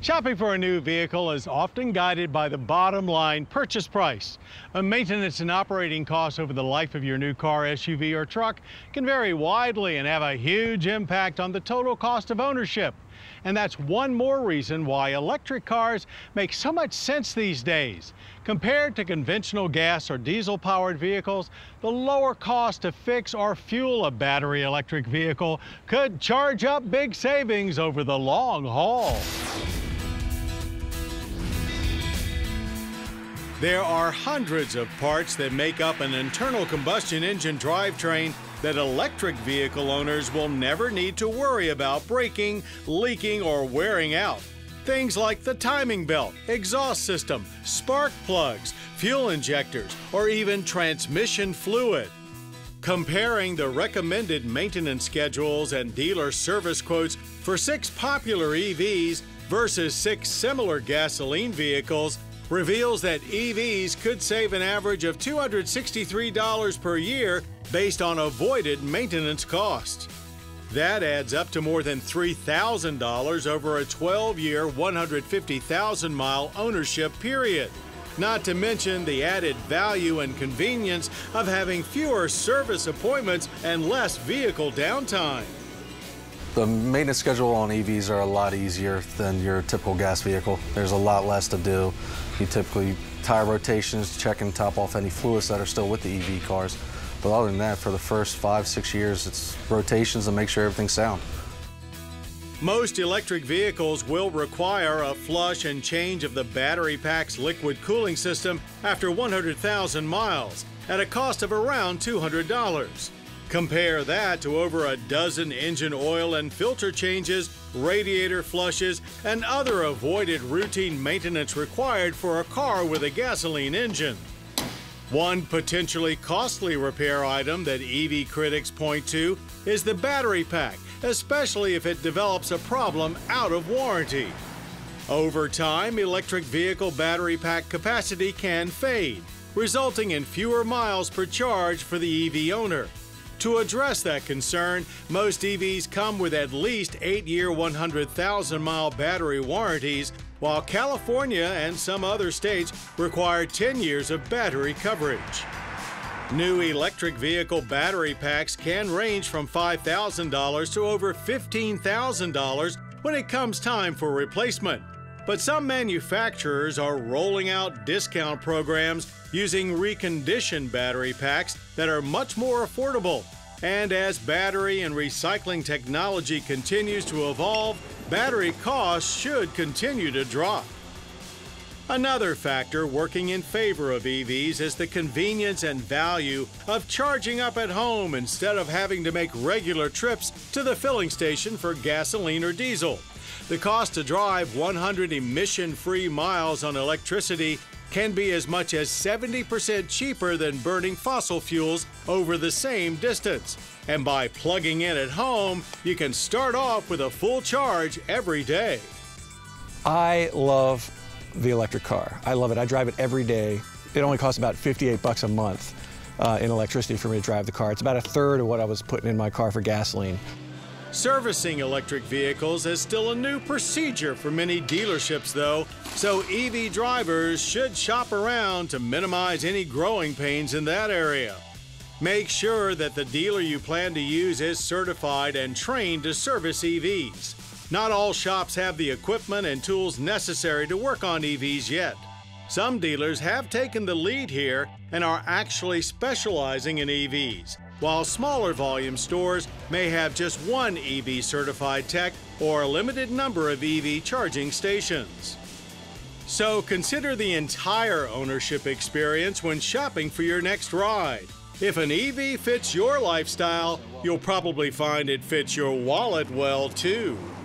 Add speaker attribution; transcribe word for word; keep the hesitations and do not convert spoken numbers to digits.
Speaker 1: Shopping for a new vehicle is often guided by the bottom line purchase price. A maintenance and operating costs over the life of your new car, S U V, or truck can vary widely and have a huge impact on the total cost of ownership. And that's one more reason why electric cars make so much sense these days. Compared to conventional gas or diesel-powered vehicles, the lower cost to fix or fuel a battery electric vehicle could charge up big savings over the long haul. There are hundreds of parts that make up an internal combustion engine drivetrain that electric vehicle owners will never need to worry about breaking, leaking, or wearing out. Things like the timing belt, exhaust system, spark plugs, fuel injectors, or even transmission fluid. Comparing the recommended maintenance schedules and dealer service quotes for six popular E Vs versus six similar gasoline vehicles reveals that E Vs could save an average of two hundred sixty-three dollars per year based on avoided maintenance costs. That adds up to more than three thousand dollars over a twelve year, one hundred fifty thousand mile ownership period. Not to mention the added value and convenience of having fewer service appointments and less vehicle downtime.
Speaker 2: The maintenance schedule on E Vs are a lot easier than your typical gas vehicle. There's a lot less to do. You typically tire rotations, check and top off any fluids that are still with the E V cars. But other than that, for the first five, six years, it's rotations and make sure everything's sound.
Speaker 1: Most electric vehicles will require a flush and change of the battery pack's liquid cooling system after one hundred thousand miles at a cost of around two hundred dollars. Compare that to over a dozen engine oil and filter changes, radiator flushes, and other avoided routine maintenance required for a car with a gasoline engine. One potentially costly repair item that E V critics point to is the battery pack, especially if it develops a problem out of warranty. Over time, electric vehicle battery pack capacity can fade, resulting in fewer miles per charge for the E V owner. To address that concern, most E Vs come with at least eight year, one hundred thousand mile battery warranties, while California and some other states require ten years of battery coverage. New electric vehicle battery packs can range from five thousand dollars to over fifteen thousand dollars when it comes time for replacement. But some manufacturers are rolling out discount programs using reconditioned battery packs that are much more affordable. And as battery and recycling technology continues to evolve, battery costs should continue to drop. Another factor working in favor of E Vs is the convenience and value of charging up at home instead of having to make regular trips to the filling station for gasoline or diesel. The cost to drive one hundred emission-free miles on electricity can be as much as seventy percent cheaper than burning fossil fuels over the same distance. And by plugging in at home, you can start off with a full charge every day.
Speaker 3: I love the electric car. I love it. I drive it every day. It only costs about fifty-eight bucks a month uh, in electricity for me to drive the car. It's about a third of what I was putting in my car for gasoline.
Speaker 1: Servicing electric vehicles is still a new procedure for many dealerships, though, so E V drivers should shop around to minimize any growing pains in that area. Make sure that the dealer you plan to use is certified and trained to service E Vs. Not all shops have the equipment and tools necessary to work on E Vs yet. Some dealers have taken the lead here and are actually specializing in E Vs, while smaller volume stores may have just one E V certified tech or a limited number of E V charging stations. So consider the entire ownership experience when shopping for your next ride. If an E V fits your lifestyle, you'll probably find it fits your wallet well too.